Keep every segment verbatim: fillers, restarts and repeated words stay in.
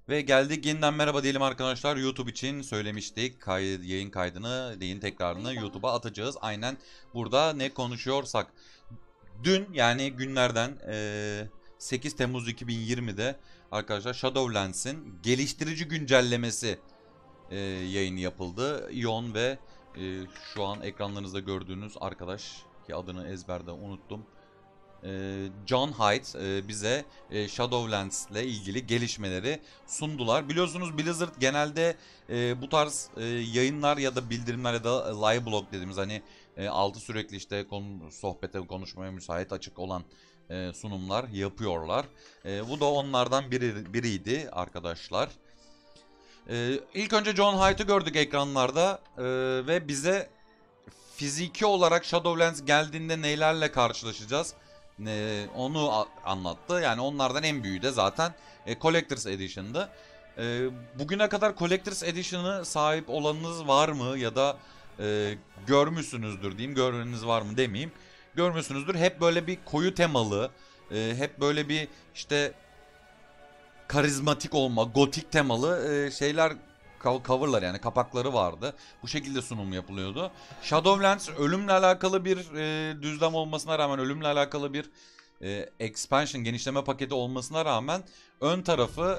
Ve geldik yeniden merhaba diyelim arkadaşlar. YouTube için söylemiştik. Kay yayın kaydını, yayın tekrarını YouTube'a atacağız. Aynen burada ne konuşuyorsak. Dün yani günlerden e, sekiz Temmuz iki bin yirmide arkadaşlar Shadowlands'in geliştirici güncellemesi e, yayını yapıldı. Ion ve e, şu an ekranlarınızda gördüğünüz arkadaş ki adını ezberde unuttum. John Hyde bize Shadowlands ile ilgili gelişmeleri sundular. Biliyorsunuz Blizzard genelde bu tarz yayınlar ya da bildirimler ya da live blog dediğimiz hani altı sürekli işte konu, sohbete konuşmaya müsait açık olan sunumlar yapıyorlar. Bu da onlardan biri, biriydi arkadaşlar. İlk önce John Hyde'ı gördük ekranlarda ve bize fiziki olarak Shadowlands geldiğinde nelerle karşılaşacağız Ee, onu anlattı. Yani onlardan en büyüğü de zaten e, Collector's Edition'dı. E, bugüne kadar Collector's Edition'ı sahip olanınız var mı? Ya da e, görmüşsünüzdür diyeyim. Göreniniz var mı demeyeyim. Görmüşsünüzdür. Hep böyle bir koyu temalı, e, hep böyle bir işte karizmatik olma, gotik temalı e, şeyler coverlar yani kapakları vardı. Bu şekilde sunum yapılıyordu. Shadowlands ölümle alakalı bir e, düzlem olmasına rağmen, ölümle alakalı bir e, expansion, genişleme paketi olmasına rağmen ön tarafı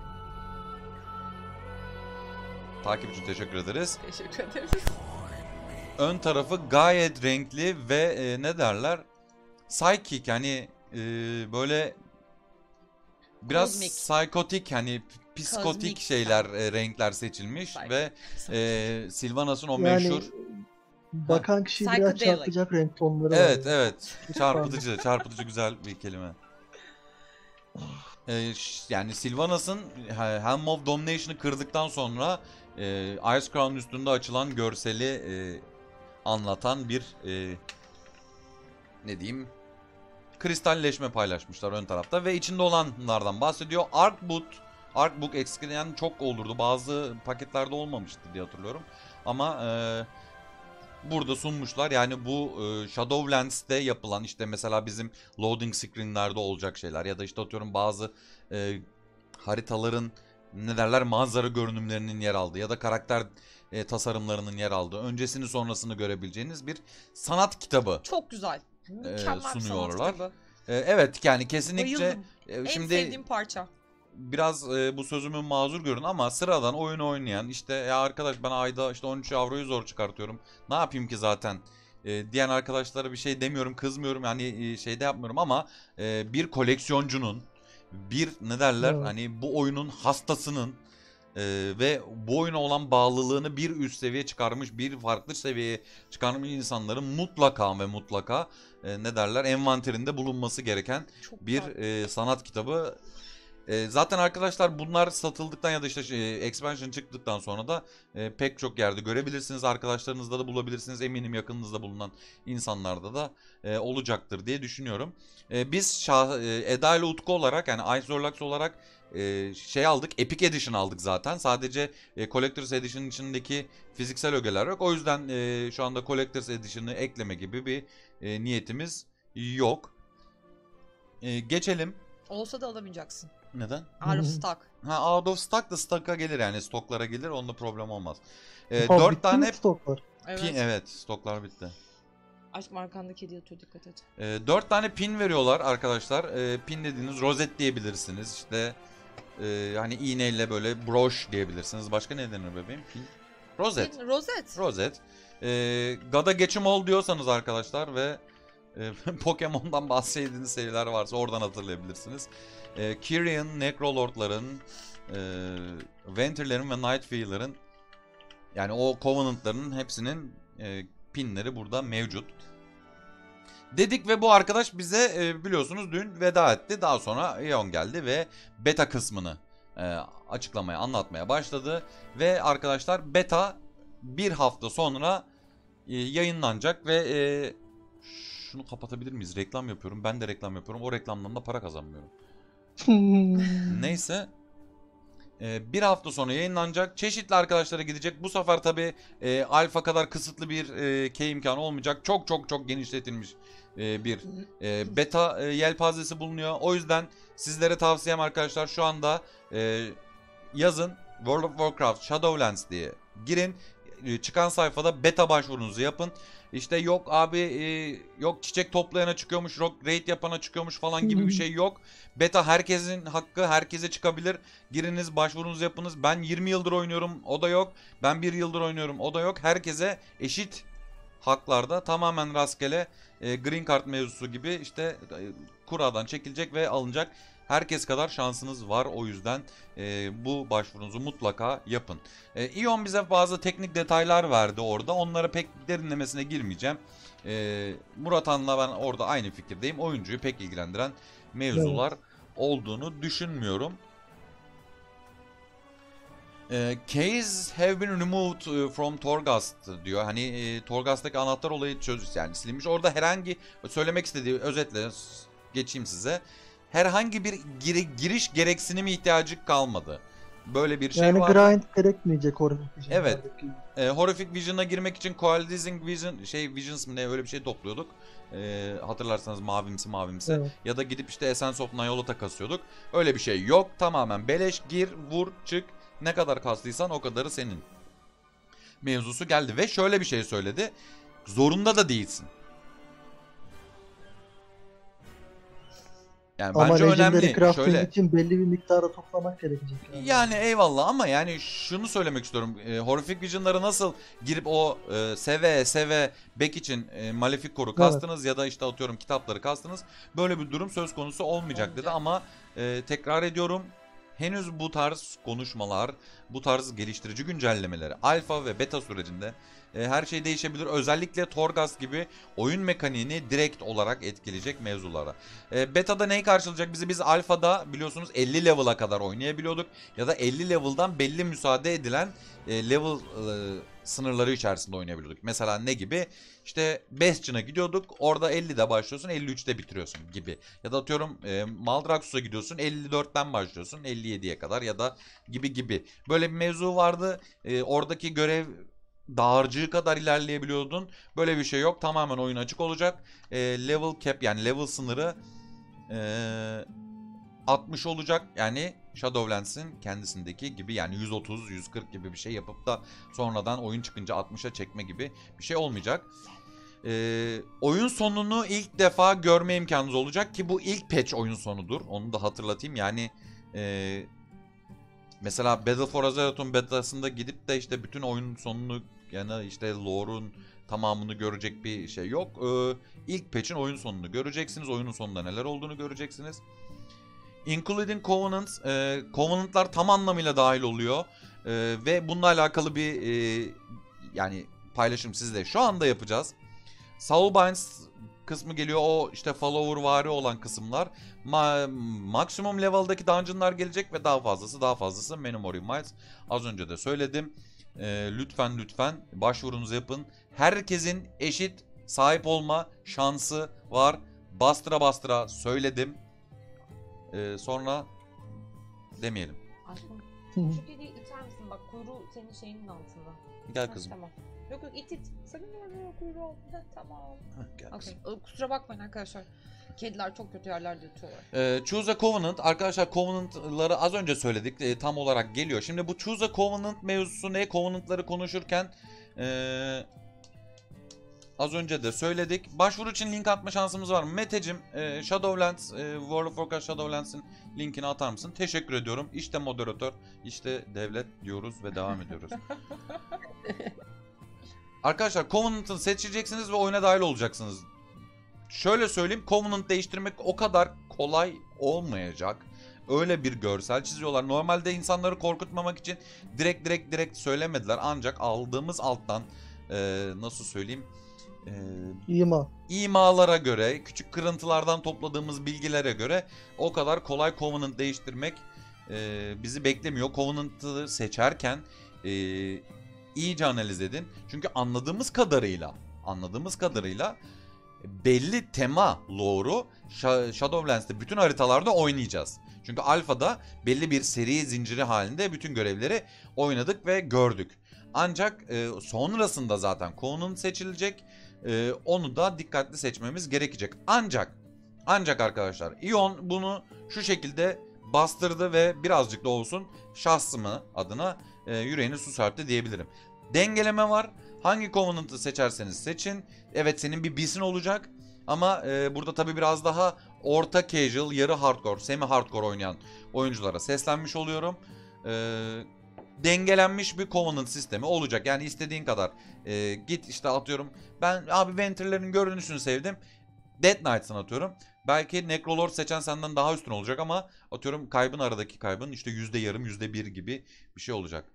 takip için teşekkür ederiz. Teşekkür ederiz. Ön tarafı gayet renkli ve e, ne derler? Psychic yani e, böyle biraz Kozmik. psikotik hani psikotik Kozmik. şeyler e, renkler seçilmiş Psychic. ve e, Sylvanas'ın o Yani meşhur bakan kişiyi biraz Psychedelic. çarpacak renk tonları evet var. evet çarpıtıcı çarpıtıcı güzel bir kelime. E, ş- yani Sylvanas'ın Helm of Domination'ı kırdıktan sonra e, Ice Crown'un üstünde açılan görseli e, anlatan bir e, ne diyeyim kristalleşme paylaşmışlar ön tarafta ve içinde olanlardan bahsediyor. Arcbook, Arcbook eskiden çok olurdu. Bazı paketlerde olmamıştı diye hatırlıyorum. Ama e, burada sunmuşlar. Yani bu e, Shadowlands'te yapılan işte mesela bizim loading screen'lerde olacak şeyler ya da işte atıyorum bazı e, haritaların ne derler manzara görünümlerinin yer aldığı ya da karakter e, tasarımlarının yer aldığı öncesini sonrasını görebileceğiniz bir sanat kitabı Çok güzel. Mükemmel bir sanat sunuyorlar. kitabı. Ee, evet yani kesinlikle Bayıldım. e, En şimdi sevdiğim parça. biraz e, bu sözümü mazur görün ama sıradan oyun oynayan işte ya arkadaş ben ayda işte on üç avroyu zor çıkartıyorum. Ne yapayım ki zaten e, diyen arkadaşlara bir şey demiyorum, kızmıyorum yani e, şey de yapmıyorum ama e, bir koleksiyoncunun bir ne derler Evet. hani bu oyunun hastasının e, ve bu oyuna olan bağlılığını bir üst seviye çıkarmış, bir farklı seviyeye çıkarmış insanların mutlaka ve mutlaka e, ne derler envanterinde bulunması gereken Çok bir güzel. e, sanat kitabı. E, zaten arkadaşlar bunlar satıldıktan ya da işte e, expansion çıktıktan sonra da e, pek çok yerde görebilirsiniz. Arkadaşlarınızda da bulabilirsiniz. Eminim yakınınızda bulunan insanlarda da e, olacaktır diye düşünüyorum. E, biz şah, e, Eda ile Utku olarak yani Ice Zorlax olarak e, şey aldık. Epic Edition aldık zaten. Sadece e, Collector's Edition'ın içindeki fiziksel ögeler yok. O yüzden e, şu anda Collector's Edition'ı ekleme gibi bir e, niyetimiz yok. E, geçelim. Olsa da alamayacaksın. Neden? Out of stock. Ha out of stock da stock'a gelir yani stoklara gelir onda problem olmaz. Ee, Ha, dört bitti tane mi stoklar? Evet. pin evet stoklar bitti. Aşk markanda kedi yatıyor, dikkat et. Ee, dört tane pin veriyorlar arkadaşlar. Ee, pin dediğiniz rozet diyebilirsiniz. İşte e, hani iğneyle böyle broş diyebilirsiniz. Başka ne denir bebeğim? Pin. Rozet. Pin, rozet. Rozet. Ee, Gada geçim ol diyorsanız arkadaşlar ve e, Pokemon'dan bahsettiğiniz seriler varsa oradan hatırlayabilirsiniz. E, Kyrian, Necrolord'ların, e, Ventr'lerin ve Nightfeel'lerin yani o Covenant'ların hepsinin e, pinleri burada mevcut. Dedik ve bu arkadaş bize e, biliyorsunuz dün veda etti. Daha sonra Eon geldi ve beta kısmını e, açıklamaya, anlatmaya başladı. Ve arkadaşlar beta bir hafta sonra e, yayınlanacak ve e, şunu kapatabilir miyiz? Reklam yapıyorum. Ben de reklam yapıyorum. O reklamdan da para kazanmıyorum. Neyse. Ee, bir hafta sonra yayınlanacak. Çeşitli arkadaşlara gidecek. Bu sefer tabi e, alfa kadar kısıtlı bir e, key imkanı olmayacak. Çok çok çok genişletilmiş e, bir e, beta e, yelpazesi bulunuyor. O yüzden sizlere tavsiyem arkadaşlar şu anda e, yazın World of Warcraft Shadowlands diye girin. Çıkan sayfada beta başvurunuzu yapın. İşte yok abi e, yok çiçek toplayana çıkıyormuş, yok raid yapana çıkıyormuş falan gibi bir şey yok. Beta herkesin hakkı, herkese çıkabilir. Giriniz, başvurunuzu yapınız. Ben yirmi yıldır oynuyorum, o da yok. Ben bir yıldır oynuyorum, o da yok. Herkese eşit haklarda, tamamen rastgele e, green card mevzusu gibi işte e, kuradan çekilecek ve alınacak. Herkes kadar şansınız var, o yüzden e, bu başvurunuzu mutlaka yapın. E, İyon bize bazı teknik detaylar verdi orada. Onlara pek derinlemesine girmeyeceğim. E, Murat Han'la ben orada aynı fikirdeyim. Oyuncuyu pek ilgilendiren mevzular evet. olduğunu düşünmüyorum. E, keys have been removed from Torghast diyor. Hani e, Torghast'taki anahtar olayı çöz yani silinmiş. Orada herhangi söylemek istediği özetle geçeyim size. Herhangi bir giri, giriş gereksinimi ihtiyacı kalmadı. Böyle bir şey yani var. Yani grind gerekmeyecek Horrific Vision'da. Evet. E, Horrific Vision'a girmek için Coalescing Vision, şey Visions mı ne öyle bir şey topluyorduk. E, hatırlarsanız mavimsi mavimsi. Evet. Ya da gidip işte Essence of Nyolot'a kasıyorduk. Öyle bir şey yok. Tamamen beleş, gir, vur, çık. Ne kadar kastıysan o kadarı senin. Mevzusu geldi ve şöyle bir şey söyledi. Zorunda da değilsin. Yani ama bence Legendary önemli. Crafting Şöyle, için belli bir miktara toplamak gerekecek. Yani. yani eyvallah ama yani şunu söylemek istiyorum. E, Horrific Vision'ları nasıl girip o e, seve seve back için e, Malefic Core'u kastınız evet. ya da işte atıyorum kitapları kastınız. Böyle bir durum söz konusu olmayacak, olmayacak. dedi ama e, tekrar ediyorum. Henüz bu tarz konuşmalar, bu tarz geliştirici güncellemeleri alfa ve beta sürecinde e, her şey değişebilir. Özellikle Torghast gibi oyun mekaniğini direkt olarak etkileyecek mevzulara. E, beta'da neyi karşılayacak bizi? Biz alfada biliyorsunuz elli level'a kadar oynayabiliyorduk. Ya da elli level'dan belli müsaade edilen e, level e, sınırları içerisinde oynayabiliyorduk. Mesela ne gibi? İşte Bastion'a gidiyorduk. Orada ellide başlıyorsun, elli üçte bitiriyorsun gibi. Ya da atıyorum e, Maldraxxus'a gidiyorsun, elli dörtten başlıyorsun, elli yediye kadar ya da gibi gibi. Böyle bir mevzu vardı. E, oradaki görev dağarcığı kadar ilerleyebiliyordun. Böyle bir şey yok. Tamamen oyun açık olacak. E, level cap yani level sınırı e, altmış olacak. Yani Shadowlands'in kendisindeki gibi yani yüz otuz yüz kırk gibi bir şey yapıp da sonradan oyun çıkınca altmışa çekme gibi bir şey olmayacak. Ee, oyun sonunu ilk defa görme imkanınız olacak ki bu ilk patch oyun sonudur. Onu da hatırlatayım. Yani e, mesela Battle for Azeroth'un betasında gidip de işte bütün oyun sonunu yani işte lore'un tamamını görecek bir şey yok. Ee, ilk patch'in oyun sonunu göreceksiniz. Oyunun sonunda neler olduğunu göreceksiniz. Including Covenants, e, Covenant'lar tam anlamıyla dahil oluyor e, ve bununla alakalı bir e, yani paylaşım sizle şu anda yapacağız. Soulbinds kısmı geliyor, o işte follower vari olan kısımlar. Ma maksimum level'daki dungeon'lar gelecek ve daha fazlası daha fazlası Memory Miles. Az önce de söyledim. E, lütfen lütfen başvurunuzu yapın. Herkesin eşit sahip olma şansı var. Bastıra bastıra söyledim. Ee, sonra demeyelim. Aşkım şu dediği iter misin? Bak kuyruğu senin şeyinin altında. Gel kızım. Ha, tamam. Yok yok it it. Sakın verme kuyruğu altında. Tamam. Heh, gel kızım. Okay. Kusura bakmayın arkadaşlar. Kediler çok kötü yerlerde yatıyorlar. Ee, Choose a Covenant. Arkadaşlar Covenant'ları az önce söyledik. E, tam olarak geliyor. Şimdi bu Choose a Covenant mevzusu ne? Covenant'ları konuşurken ee, az önce de söyledik. Başvuru için link atma şansımız var mı? Meteciğim, e, Shadowlands, e, World of Warcraft Shadowlands'in linkini atar mısın? Teşekkür ediyorum. İşte moderatör, işte devlet diyoruz ve devam ediyoruz. Arkadaşlar Covenant'ı seçeceksiniz ve oyuna dahil olacaksınız. Şöyle söyleyeyim, Covenant değiştirmek o kadar kolay olmayacak. Öyle bir görsel çiziyorlar. Normalde insanları korkutmamak için direkt direkt direkt söylemediler. Ancak aldığımız alttan e, nasıl söyleyeyim? Ee, İma. imalara göre, küçük kırıntılardan topladığımız bilgilere göre o kadar kolay Covenant değiştirmek e, bizi beklemiyor. Covenant'ı seçerken e, iyice analiz edin. Çünkü anladığımız kadarıyla, anladığımız kadarıyla belli tema lore'u Shadowlands'te bütün haritalarda oynayacağız. Çünkü alfada belli bir seri zinciri halinde bütün görevleri oynadık ve gördük. Ancak e, sonrasında zaten Covenant seçilecek. Ee, onu da dikkatli seçmemiz gerekecek. Ancak ancak arkadaşlar İyon bunu şu şekilde bastırdı ve birazcık da olsun şahsımı adına e, yüreğine su serpti diyebilirim. Dengeleme var. Hangi Covenant'ı seçerseniz seçin. Evet, senin bir beast'in olacak. Ama e, burada tabii biraz daha orta casual, yarı hardcore, semi hardcore oynayan oyunculara seslenmiş oluyorum. E, dengelenmiş bir Covenant sistemi olacak. Yani istediğin kadar e, git işte atıyorum. Ben abi Ventr'lerin görünüşünü sevdim. Death Knight's'ını atıyorum. Belki Necrolord seçen senden daha üstün olacak ama atıyorum kaybın aradaki kaybın işte yüzde yarım, yüzde bir gibi bir şey olacak.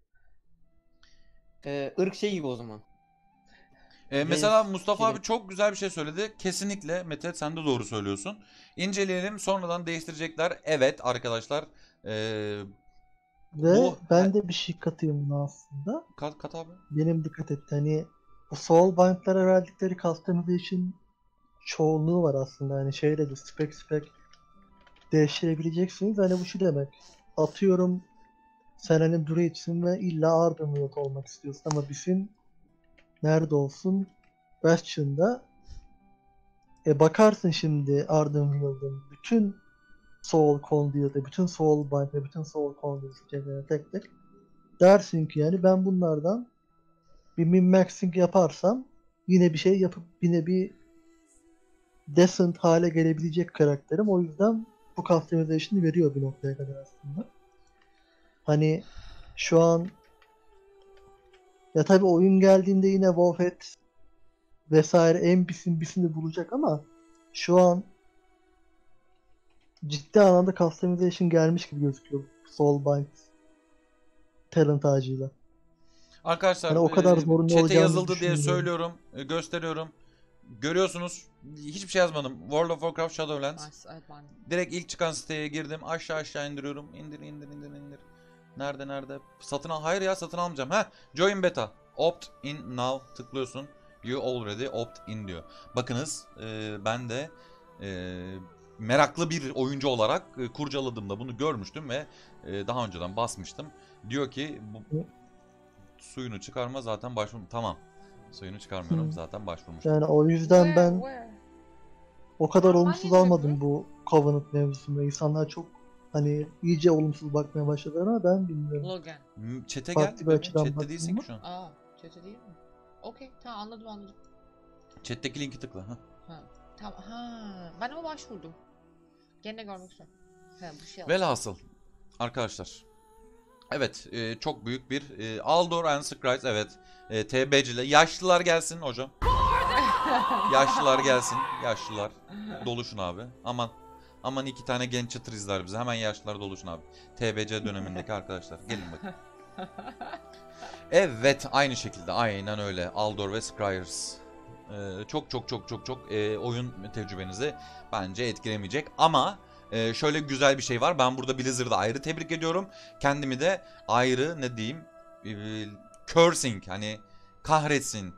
Ee, ırk şey gibi o zaman. Ee, mesela Reis, Mustafa Kirin. abi çok güzel bir şey söyledi. Kesinlikle Mete, sen de doğru söylüyorsun. İnceleyelim, sonradan değiştirecekler. Evet arkadaşlar. Ee, Ve bu ben de bir şey katayım buna aslında. kat, kat abi. Benim dikkat etti. Hani bu Soulbind'lara verdikleri customization çoğunluğu var aslında. Hani şeyle de spec spec değiştirebileceksiniz. Hani bu şu demek. Atıyorum sen hani Druid'sin ve illa Ardenweald olmak istiyorsun ama bizim nerede olsun? Bastion'da. E bakarsın şimdi Ardenweald'ın bütün Soul Conduit'e, bütün Soulbind ve bütün Soul Conduit seçeneklerine tek tek dersin ki yani ben bunlardan bir min-maxing yaparsam yine bir şey yapıp yine bir decent hale gelebilecek karakterim. O yüzden bu customization'ı veriyor bir noktaya kadar aslında. Hani şu an ya tabii oyun geldiğinde yine Wolfhead vesaire en bisin bisini bulacak ama şu an ciddi anlamda customization gelmiş gibi gözüküyor Soulbind talent ağacıyla. Arkadaşlar Hani o kadar e, zorunlu chat'e olacağını yazıldı diye düşünmüyorum. söylüyorum, e, gösteriyorum. Görüyorsunuz, hiçbir şey yazmadım. World of Warcraft Shadowlands. Nice, evet ben. Direkt ilk çıkan siteye girdim. Aşağı aşağı indiriyorum. İndir indir indir indir. Nerede nerede? Satın al. Hayır ya, satın almayacağım. Ha, join beta. Opt in now tıklıyorsun. You already opt in diyor. Bakınız e, ben de e, meraklı bir oyuncu olarak e, kurcaladığımda bunu görmüştüm ve e, daha önceden basmıştım. Diyor ki bu suyunu çıkarma, zaten başvurdum. Tamam. Suyunu çıkarmıyorum, Hı. zaten başvurmuştum. Yani o yüzden Where, ben where? o kadar Ben olumsuz niye almadım bilmiyorum? bu Covenant mevzusunda. İnsanlar çok hani iyice olumsuz bakmaya başladılar ama ben bilmiyorum. Logan. M- Chat'e Farklı gel. bir bebeğim. açıdan Chat'te değilsin ki baktığımda- şu an. Aa, chat'e değil mi? Okey, tamam anladım anladım. Chat'teki linki tıkla. Ha. Ha, tamam, ha. Ben ama başvurdum. Gene görmek istiyorum. Ha, bu şey oldu. Velhasıl arkadaşlar. Evet, e, çok büyük bir e, Aldor and Scries, evet. E, T B'ciler. Yaşlılar gelsin hocam. Yaşlılar gelsin. Yaşlılar. Doluşun abi. Aman. Aman iki tane genç çıtır izler bize. Hemen yaşlılar doluşun abi. T B C dönemindeki arkadaşlar. Gelin bakın. Evet, aynı şekilde. Aynen öyle. Aldor ve Scryers. Ee, çok çok çok çok çok e, oyun tecrübenizi bence etkilemeyecek. Ama e, şöyle güzel bir şey var. Ben burada Blizzard'ı ayrı tebrik ediyorum. Kendimi de ayrı ne diyeyim e, cursing, hani kahretsin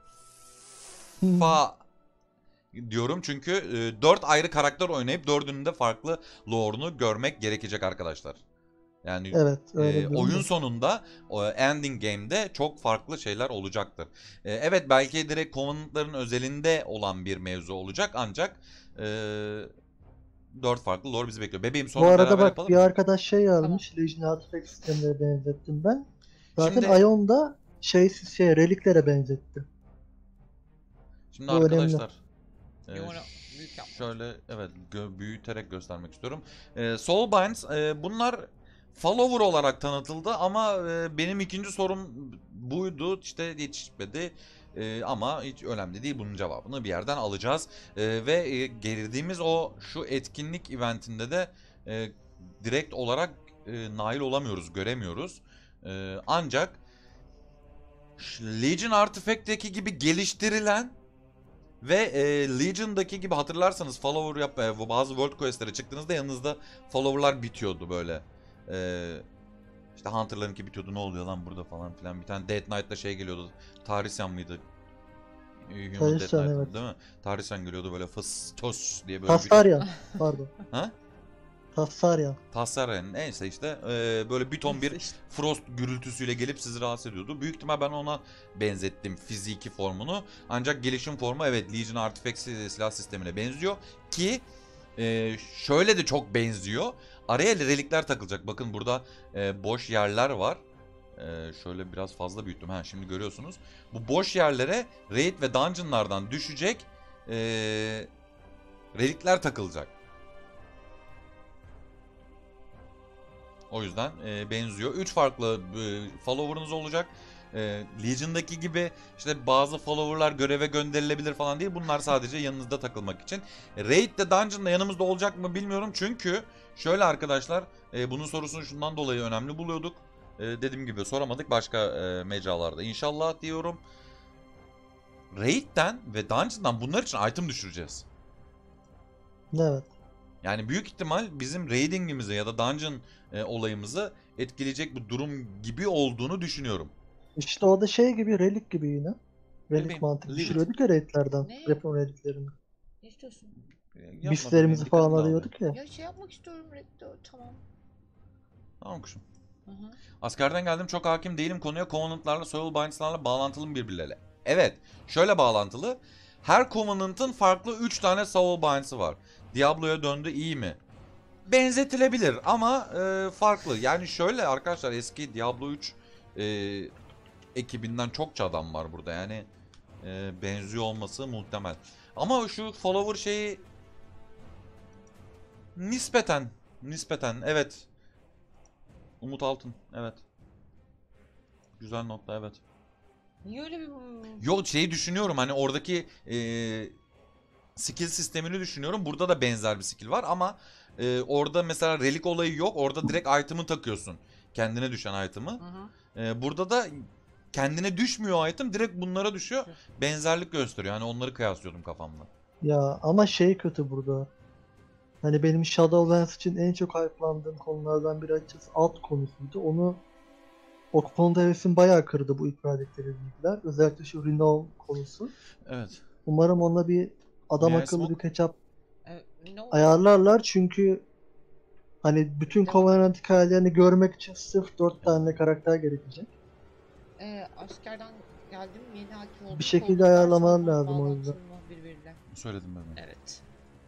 fa diyorum. Çünkü e, dört ayrı karakter oynayıp dördünün de farklı lore'unu görmek gerekecek arkadaşlar. Yani Evet, öyle e, bir durum oyun var. sonunda o ending game'de çok farklı şeyler olacaktır. E, evet, belki direkt Covenant'ların özelinde olan bir mevzu olacak ancak e, dört farklı lore bizi bekliyor. Bebeğim, Bu sonra arada beraber bak yapalım bir mı? arkadaş şey yazmış. Legion Artifact sistemlere benzettim ben. Zaten Şimdi- Ion'da şey şey reliklere benzetti. Şimdi Bu önemli. arkadaşlar e, Bir onu büyük yapmak. şöyle evet gö- büyüterek göstermek istiyorum. E, Soulbinds e, bunlar follower olarak tanıtıldı ama e, benim ikinci sorum buydu, işte yetişmedi. E, ama hiç önemli değil, bunun cevabını bir yerden alacağız. E, ve e, girdiğimiz o şu etkinlik eventinde de e, direkt olarak e, nail olamıyoruz, göremiyoruz. E, ancak Legion Artifact'teki gibi geliştirilen ve e, Legion'daki gibi hatırlarsanız follower yap e, bazı world quest'lere çıktığınızda yanınızda follower'lar bitiyordu böyle. E, işte Hunter'larınki bitiyordu, ne oluyor lan burada falan filan. Bir tane Death Knight'la şey geliyordu. Tarisyan mıydı? E, Human Death Tarisyan, Knight'tı, evet. değil mi? Tarisyan geliyordu böyle fıs tos diye böyle. Tasaryan. Pardon. Ha? Tasaryan. Tasaryan neyse işte e, böyle bir ton bir İşte. frost gürültüsüyle gelip sizi rahatsız ediyordu. Büyük ihtimal ben ona benzettim fiziki formunu. Ancak gelişim formu evet Legion Artifact silah sistemine benziyor. Ki e, şöyle de çok benziyor. araya relikler takılacak. Bakın burada e, boş yerler var. E, şöyle biraz fazla büyüttüm. Ha, şimdi görüyorsunuz. Bu boş yerlere raid ve dungeonlardan düşecek e, relikler takılacak. O yüzden e, benziyor. üç farklı e, follower'ınız olacak. E, Legion'daki gibi işte bazı follower'lar göreve gönderilebilir falan değil. Bunlar sadece yanınızda takılmak için. E, Raid'de Dungeon'da yanımızda olacak mı bilmiyorum. Çünkü şöyle arkadaşlar, e, bunun sorusunu şundan dolayı önemli buluyorduk. E, dediğim gibi soramadık başka e, mecralarda. İnşallah diyorum. Raid'den ve Dungeon'dan bunlar için item düşüreceğiz. Evet. Yani büyük ihtimal bizim raidingimizi ya da dungeon e, olayımızı etkileyecek bir durum gibi olduğunu düşünüyorum. İşte o da şey gibi, relik gibi yine. Bebeğim, Relik mantığı leave it. düşürüyorduk ya raidlerden. Ne? Repon reliklerini. Ne istiyorsun? E, yapma Bislerimizi bebeğim, falan dikkatimi alıyorduk ya. Ya şey yapmak istiyorum Red'de. Tamam. Tamam kuşum. Hı hı. Askerden geldim, çok hakim değilim konuya. Covenant'larla, Soulbinds'larla bağlantılı mı birbirleriyle? Evet. Şöyle bağlantılı. Her Covenant'ın farklı üç tane Soulbinds'ı var. Diablo'ya döndü, iyi mi? Benzetilebilir ama e, farklı. Yani şöyle arkadaşlar, eski Diablo üç e, ekibinden çokça adam var burada. Yani e, benziyor olması muhtemel. Ama şu follower şeyi nispeten nispeten evet. Umut Altın, evet. Güzel nokta, evet. Niye öyle bir... Yo, şeyi düşünüyorum, hani oradaki e, skill sistemini düşünüyorum. Burada da benzer bir skill var ama e, orada mesela relik olayı yok. Orada direkt item'ı takıyorsun. Kendine düşen item'ı. Hı hı. E, burada da kendine düşmüyor item. Direkt bunlara düşüyor. Benzerlik gösteriyor. Hani onları kıyaslıyordum kafamda. Ya ama şey kötü burada. Hani benim Shadowlands için en çok hype'landığım konulardan biri açıkçası alt konusuydu. Onu o konuda hevesim bayağı kırdı bu ilk verdikleri bilgiler. Özellikle şu Renown konusu. Evet. Umarım ona bir adam May I akıllı smoke? bir patch-up Evet, ne oldu? ayarlarlar çünkü hani bütün Devam Covenant hikayelerini görmek için sırf dört tane karakter gerekecek. Ee, askerden geldim, yeni hakim oldum. Bir şekilde Koltuklar ayarlamalar savunma lazım o bağlantılı yüzden. mı birbiriyle? Söyledim ben. Evet.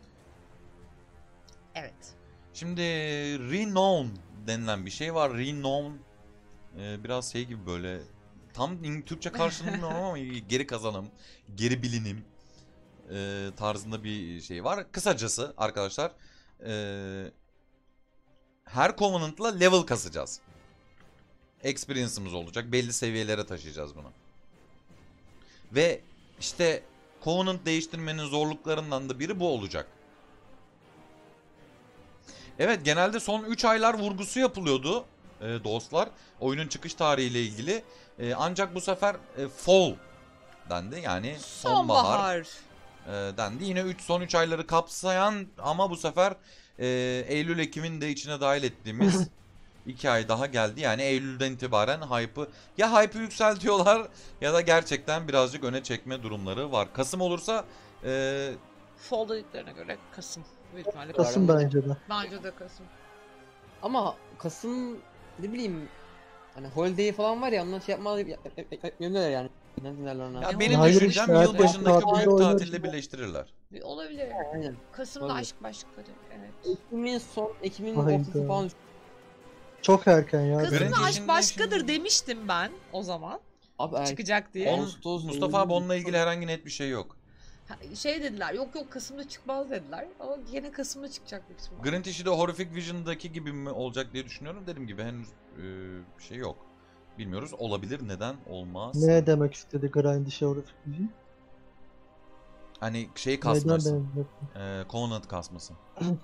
Evet. Şimdi renown denilen bir şey var. Renown e, biraz şey gibi, böyle tam Türkçe karşılığını bilmiyorum ama geri kazanım, geri bilinim e, tarzında bir şey var. Kısacası arkadaşlar, e, her Covenant'la level kasacağız. Experience'ımız olacak. Belli seviyelere taşıyacağız bunu. Ve işte Covenant değiştirmenin zorluklarından da biri bu olacak. Evet, genelde son üç aylar vurgusu yapılıyordu e, dostlar. Oyunun çıkış tarihiyle ilgili. E, ancak bu sefer e, fall dendi. Yani sonbahar, Sonbahar. e, dendi. Yine üç son üç ayları kapsayan ama bu sefer e, Eylül-Ekim'in de içine dahil ettiğimiz iki ay daha geldi. Yani Eylül'den itibaren hype'ı, ya hype'ı yükseltiyorlar ya da gerçekten birazcık öne çekme durumları var. Kasım olursa e, Fall dediklerine göre Kasım. Büyük ihtimalle Kasım Kasım. bence de. Bence de Kasım. Ama Kasım ne bileyim hani holiday falan var ya ondan şey yapmalı yap- yap- yap- yapmıyorlar yani. Ne diyorlar ona? ya Ne benim Hayır düşüncem işte, yılbaşındaki herkes büyük tatilde tatille oynar. birleştirirler. Bir olabilir. Aynen. Kasım'da Olabilir. aşk başkaları. Evet. Ekim'in son, Ekim'in Hayda. ortası falan. Çok erken ya. Kızın Kasım'da Grinch aşk işinde başkadır şimdi- demiştim ben o zaman. Abi er- Çıkacak diye. On, Ağustos, Mustafa Eylül, abi onunla ilgili herhangi net bir şey yok. Ha, Şey dediler, yok yok Kasım'da çıkmaz dediler. Ama yine Kasım'da çıkacak büyük ihtimalle. Grant işi de Horrific Vision'daki gibi mi olacak diye düşünüyorum. Dediğim gibi henüz e, bir şey yok. Bilmiyoruz. Olabilir. Neden olmaz? Ne demek istedi Grind işe orası? Hani şey Neden kasması. benim? E, Covenant kasması.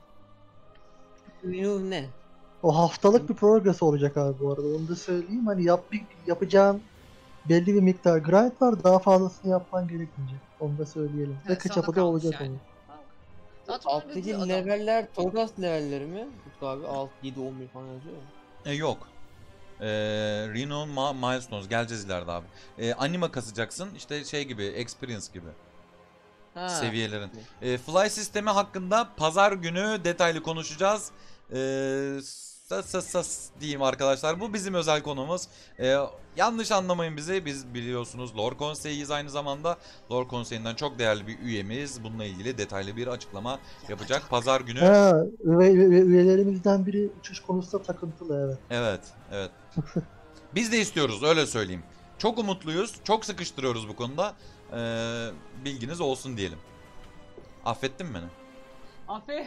Ünlü ne? O haftalık bir progress olacak abi bu arada. Onu da söyleyeyim. Hani yap, bir, yapacağın belli bir miktar grind var. Daha fazlasını yapman gerekmeyecek. Onu da söyleyelim. Ha, Ve sana kaçapı da kalmış olacak yani. onun. Ha. Zaten öyle Alttaki diyor adam. leveller Torghast levelleri mi? Utku abi altı, yedi, on bir falan yazıyor ya. E, yok. E, Renown Ma- Milestones. Geleceğiz ileride abi. E, anima kasacaksın. İşte şey gibi. Experience gibi. Ha. Seviyelerin. E, fly sistemi hakkında pazar günü detaylı konuşacağız. E, Sas sas sas diyeyim arkadaşlar. Bu bizim özel konumuz. Ee, yanlış anlamayın bizi. Biz biliyorsunuz Lore Konseyi'yiz aynı zamanda. Lore Konseyi'nden çok değerli bir üyemiz. Bununla ilgili detaylı bir açıklama yapacak. Pazar günü. Ha, üye- üye- üyelerimizden biri uçuş konusunda takıntılı, evet. Evet, evet. Biz de istiyoruz, öyle söyleyeyim. Çok umutluyuz, çok sıkıştırıyoruz bu konuda. Ee, bilginiz olsun diyelim. Affettin mi beni? Aferin.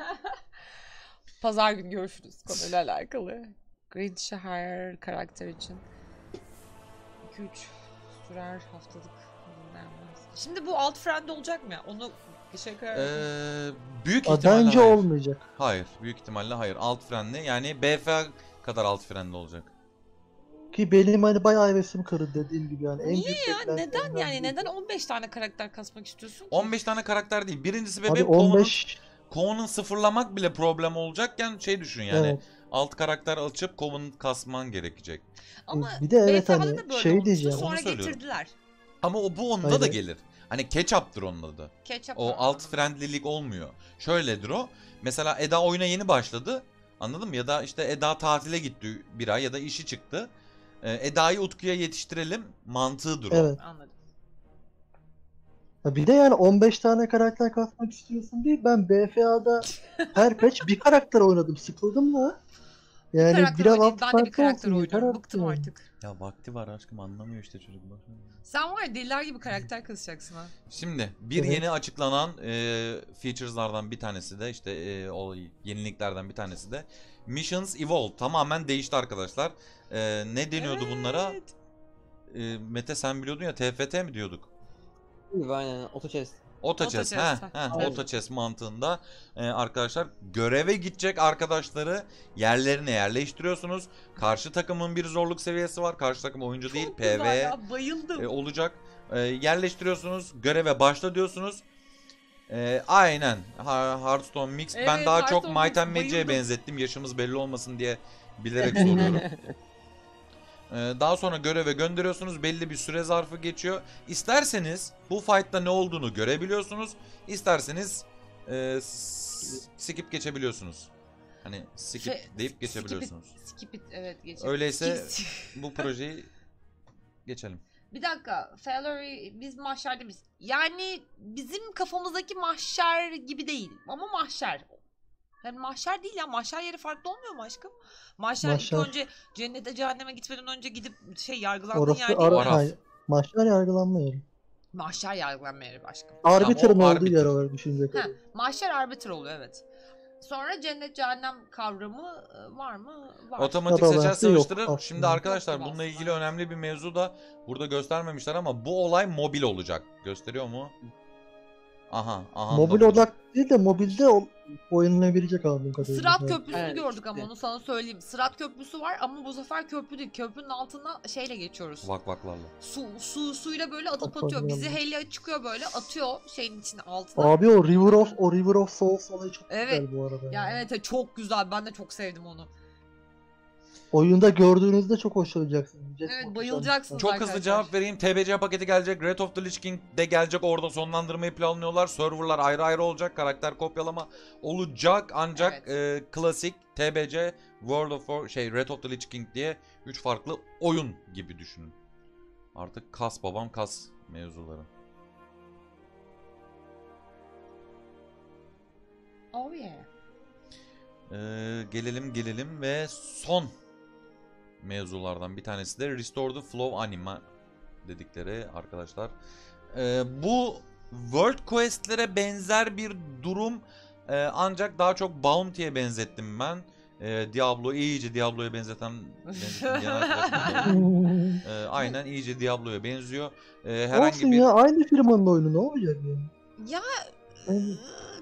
Pazar günü görüşürüz konuyla alakalı. Green şehir karakter için. iki üç sürer haftalık. dinlenmez. Şimdi bu alt friend olacak mı ya? Onu bir şey karar Ee, büyük Aa, ihtimalle bence hayır. olmayacak. Hayır, büyük ihtimalle hayır. Alt frenli, yani B F kadar alt frenli olacak. Ki benim hani bayağı hevesim kırıldı dediğim gibi yani. En Niye büyük ya? Neden beklentilerimden yani? biriydi. Neden on beş tane karakter kasmak istiyorsun ki? on beş tane karakter değil. Birincisi Abi bebeğim on Kovo'nun beş Kovo'nun sıfırlamak bile problem olacakken şey düşün yani. evet. Alt karakter açıp Kovo'nun kasman gerekecek. Ama Bir de evet B F A'da hani da böyle şey olmuştu. diyeceğim. Sonra Onu söylüyorum. getirdiler. Ama o bu onda Aynen. da gelir. Hani catch-up'tır onun adı. Ketçap O var. alt friendlilik olmuyor. Şöyledir o. Mesela Eda oyuna yeni başladı. Anladın mı? Ya da işte Eda tatile gitti bir ay ya da işi çıktı. Ee, Eda'yı Utku'ya yetiştirelim mantığıdır o. Evet. Anladım. Ha bir de yani on beş tane karakter katmak istiyorsun değil. Ben B F A'da her patch bir karakter oynadım. Sıkıldım da. Yani karakter biraz oynayayım. alt Ben de bir farklı karakter olsun yeter oynuyorum. Bıktım yani. artık. Ya vakti var aşkım, anlamıyor işte çocuk. Bak. Sen var ya deliler gibi karakter kasacaksın ha. Şimdi bir Evet. yeni açıklanan e, features'lardan bir tanesi de işte e, o yeniliklerden bir tanesi de Missions Evolved. Tamamen değişti arkadaşlar. E, ne deniyordu bunlara? Evet. E, Mete sen biliyordun ya, T F T mi diyorduk? Aynen auto chest. Auto Auto chess, chess, heh, ha. heh, Evet. auto chess mantığında e, arkadaşlar göreve gidecek arkadaşları yerlerine yerleştiriyorsunuz. Karşı takımın bir zorluk seviyesi var. Karşı takım oyuncu değil, Çok güzel P V ya, bayıldım. e, olacak. E, yerleştiriyorsunuz, göreve başla diyorsunuz. E, aynen Ha- Hearthstone Mix. Ben Evet, daha çok Hearthstone Might and Mix, Magic'e bayıldım. benzettim. Yaşımız belli olmasın diye bilerek soruyorum. Ee, Daha sonra göreve gönderiyorsunuz. Belli bir süre zarfı geçiyor. İsterseniz bu fight'ta ne olduğunu görebiliyorsunuz. İsterseniz e, s- skip geçebiliyorsunuz. Hani skip Şey, deyip geçebiliyorsunuz. Skip it, skip it, evet geçelim. Öyleyse Skip- bu projeyi geçelim. Bir dakika. Failery biz mahşerde biz. Yani bizim kafamızdaki mahşer gibi değil. Ama mahşer. Yani mahşer değil ya. Mahşer yeri farklı olmuyor mu aşkım? Mahşer, Mahşer. ilk önce cennete cehenneme gitmeden önce gidip şey yargılandığın Orası yer değil. ara, Araf. hayır. Maçlar yargılanma yeri. Mahşer yargılanma yeri aşkım. Arbiter'ın o olduğu arbiter. yer olarak düşünecek. Ha, olursak. mahşer arbiter oluyor evet. Sonra cennet cehennem kavramı e, var mı? Var. Otomatik Ya da seçer varsa yok savaştırır. aslında. Şimdi arkadaşlar Yoktur bununla aslında. ilgili önemli bir mevzu da burada göstermemişler ama bu olay mobil olacak. Gösteriyor mu? Aha, aha. Mobil da bu. odak değil de mobilde o- oynanabilecek anladığım kadarıyla. Sırat Evet. köprüsünü Evet, gördük ama işte. onu sana söyleyeyim. Sırat köprüsü var ama bu sefer köprü değil. Köprünün altına şeyle geçiyoruz. Vak vaklarla. Su, su suyla böyle atıp Bak, atıyor. bak, Bizi bak. Helia çıkıyor böyle atıyor şeyin içine altına. Abi o River of o River of Souls olayı çok Evet. güzel bu arada. Ya yani. evet evet, çok güzel. Ben de çok sevdim onu. Oyunda gördüğünüzde çok hoşlanacaksınız. Jack Evet, Morton bayılacaksınız. Çok Arkadaşlar. hızlı cevap vereyim. T B C paketi gelecek. Red of the Lich King de gelecek. Orada sonlandırmayı planlıyorlar. Serverlar ayrı ayrı olacak. Karakter kopyalama olacak. Ancak e, klasik T B C World of War, şey Red of the Lich King diye üç farklı oyun gibi düşünün. Artık kas babam kas mevzuları. Oh yeah. Ee, gelelim gelelim ve son mevzulardan bir tanesi de Restore the Flow Anima dedikleri arkadaşlar. Ee, bu World Quest'lere benzer bir durum ee, ancak daha çok Bounty'ye benzettim ben. Ee, Diablo iyice Diablo'ya benzeten benzettim diyen arkadaşım da. Ee, aynen iyice Diablo'ya benziyor. Ee, herhangi Olsun bir ya aynı firmanın oyunu ne olacak yani? Ya Yani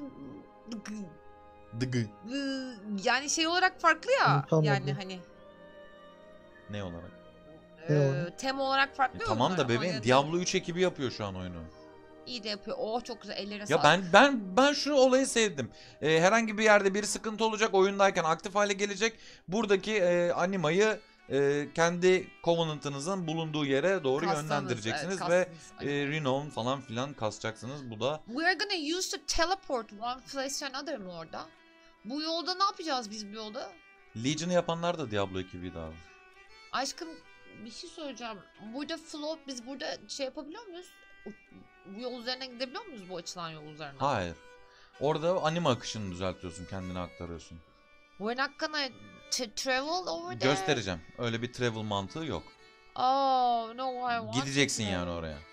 dıgı ıı, yani şey olarak farklı ya. Unutamadım. Yani hani ne olarak? Ne e, olarak? tema olarak farklı E, ya tamam onlar da ama bebeğim yine de Diablo üç ekibi yapıyor şu an oyunu. iyi de yapıyor. Oh çok güzel. Ellerine Ya sağlık. ben ben ben şu olayı sevdim. Ee, herhangi bir yerde bir sıkıntı olacak, oyundayken aktif hale gelecek. Buradaki e, animayı e, kendi Covenant'ınızın bulunduğu yere doğru Kastınız, yönlendireceksiniz evet, ve kastınız. e, renown falan filan kasacaksınız. Bu da We are gonna use to teleport one place to another mı orada? Bu yolda ne yapacağız biz bu yolda? Legion'ı yapanlar da Diablo ekibiydi abi. Aşkım bir şey söyleyeceğim. Burada float biz burada şey yapabiliyor muyuz? Bu yol üzerine gidebiliyor muyuz bu açılan yol üzerine? Hayır. Orada anime akışını düzeltiyorsun, kendine aktarıyorsun. We're not gonna t- travel over there. Göstereceğim. Öyle bir travel mantığı yok. Oh no I want Gideceksin to yani travel. oraya.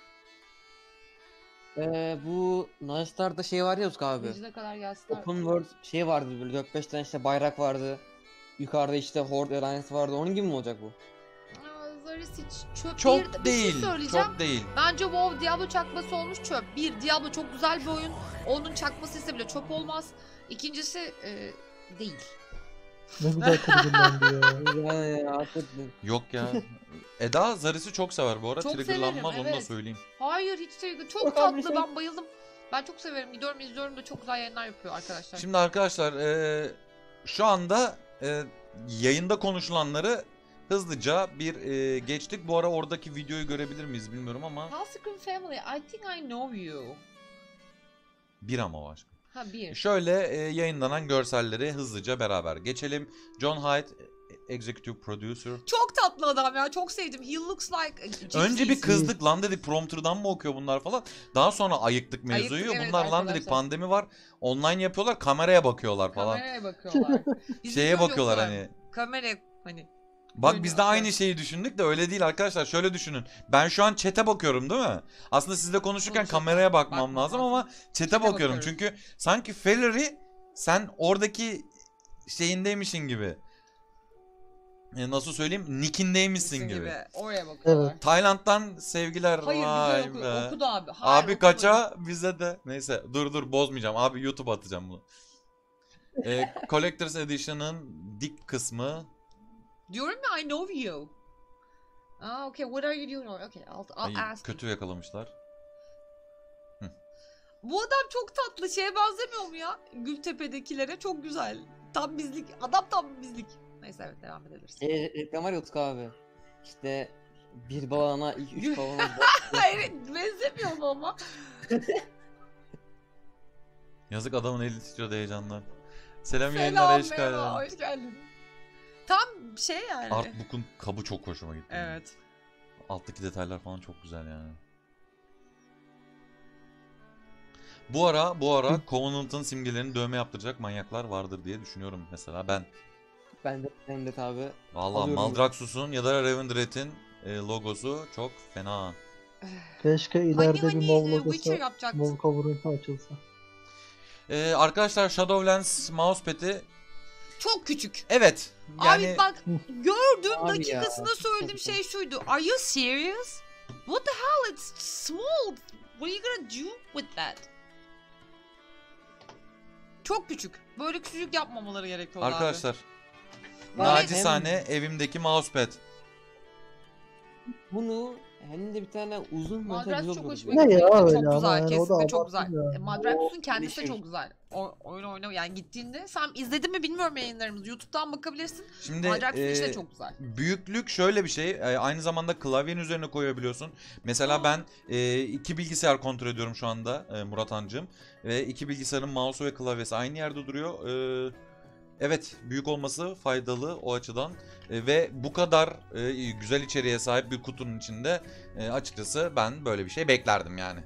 Ee, bu Nightstar'da şey var ya Utku abi. Gecine kadar gelsinler. Open World şey vardı böyle dört beş tane işte bayrak vardı. Yukarıda işte Horde Alliance vardı. Onun gibi mi olacak bu? Aa, Zaris hiç çöp Çok bir, bir değil. şey söyleyeceğim. Çok değil. Bence WoW Diablo çakması olmuş çöp. Bir, Diablo çok güzel bir oyun. Onun çakması ise bile çöp olmaz. İkincisi e, değil. Ne güzel triggerlandı ya. Yani ya artık Yok ya. Eda Zaris'i çok sever bu arada. Çok Triggerlanmaz severim, onu da evet. söyleyeyim. Hayır hiç değil. Çok Yok abi, tatlı şey- ben bayıldım. Ben çok severim. Gidiyorum izliyorum da çok güzel yayınlar yapıyor arkadaşlar. Şimdi arkadaşlar eee, şu anda eee, yayında konuşulanları hızlıca bir eee, geçtik. Bu ara oradaki videoyu görebilir miyiz bilmiyorum ama Halsicum Family, I think I know you. bir ama var. Ha bir. Şöyle eee, yayınlanan görselleri hızlıca beraber geçelim. John Hyde, Executive Producer. Çok tatlı adam ya. Çok sevdim. He looks like a gypsy. Önce bir kızdık lan dedik prompter'dan mı okuyor bunlar falan. Daha sonra ayıktık mevzuyu. Ayıktık, evet bunlar lan dedik arkadaşlar. pandemi var. Online yapıyorlar kameraya bakıyorlar falan. Kameraya bakıyorlar. Bizim Şeye böyle bakıyorlar yoklar. hani. Kamera hani. Bak Böyle biz de akıyor. aynı şeyi düşündük de öyle değil arkadaşlar. Şöyle düşünün. Ben şu an chat'e bakıyorum değil mi? Aslında sizle konuşurken Konuşurken kameraya bakmam bakmam lazım lazım. ama chat'e Chat'e bakıyorum. bakıyoruz. Çünkü sanki Fellery sen oradaki şeyindeymişsin gibi. E, nasıl söyleyeyim? Nick'indeymişsin Bizim gibi. gibi. Oraya bakıyorlar. Evet. Tayland'dan sevgiler. Hayır Vay güzel okudu. be. Okudu abi. Hayır, Abi okumadı. kaça bize de. Neyse dur dur bozmayacağım. Abi YouTube atacağım bunu. E, Collector's Edition'ın dik kısmı. Diyorum ya I know you. Ah okay what are you doing? Okay I'll, I'll Ay, ask. kötü yakalamışlar. Bu adam çok tatlı şeye benzemiyor mu ya? Gültepe'dekilere çok güzel. Tam bizlik. Adam tam bizlik. Neyse evet devam edebiliriz. e, reklam var ya Utku abi. İşte bir balona ilk üç balona Hayır benzemiyor mu ama? Yazık adamın eli titriyordu heyecandan. Selam Selam yayınlar eş merhaba kaydı. hoş geldin. Tam şey yani. Artbook'un kabı çok hoşuma gitti. Evet. Alttaki detaylar falan çok güzel yani. Bu ara bu ara Covenant'ın simgelerini dövme yaptıracak manyaklar vardır diye düşünüyorum mesela ben. ben de ben de tabi. Vallahi Alıyorum. Maldraxxus'un ya da Revendreth'in e, logosu çok fena. Keşke Hani ileride hani bir MoV e, logosu, Witcher yapacaktın. MoV cover'ı açılsa. E, arkadaşlar Shadowlands mousepad'i Çok küçük. evet yani Abi bak gördüm Abi dakikasında ya, söylediğim çok şey şuydu. Are you serious? What the hell? It's small. What are you gonna do with that? Çok küçük. Böyle küçücük yapmamaları gerekiyor abi. arkadaşlar Böyle- nacizane evimdeki mousepad. Bunu hem de bir tane uzun Madras mesela güzel çok olur hoşuma böyle. Ne gitti. ya Çok öyle güzel. ama yani o da Kesinlikle çok abartı güzel. ya. E, Madrax'un O kendisi de şey. çok güzel. O, oyun oyna yani gittiğinde sen izledin mi bilmiyorum yayınlarımızı. YouTube'dan bakabilirsin. Şimdi Madrax'un içi e, de çok güzel. büyüklük şöyle bir şey. e, Aynı zamanda klavyenin üzerine koyabiliyorsun. Mesela Aa. ben e, iki bilgisayar kontrol ediyorum şu anda e, Murat Hancığım. Ve iki bilgisayarın mouse'u ve klavyesi aynı yerde duruyor. E, evet büyük olması faydalı o açıdan. E, ve bu kadar e, güzel içeriğe sahip bir kutunun içinde e, açıkçası ben böyle bir şey beklerdim yani.